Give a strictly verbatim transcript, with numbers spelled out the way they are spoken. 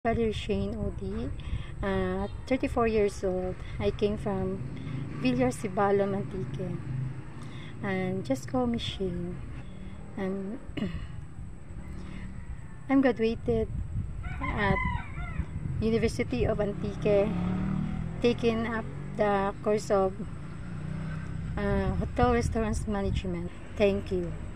Brother Shane Odi, uh, thirty-four years old. I came from Villar-Cibalom, Antique. And just call me Shane. Um, I'm graduated at University of Antique, taking up the course of uh, Hotel Restaurants Management. Thank you.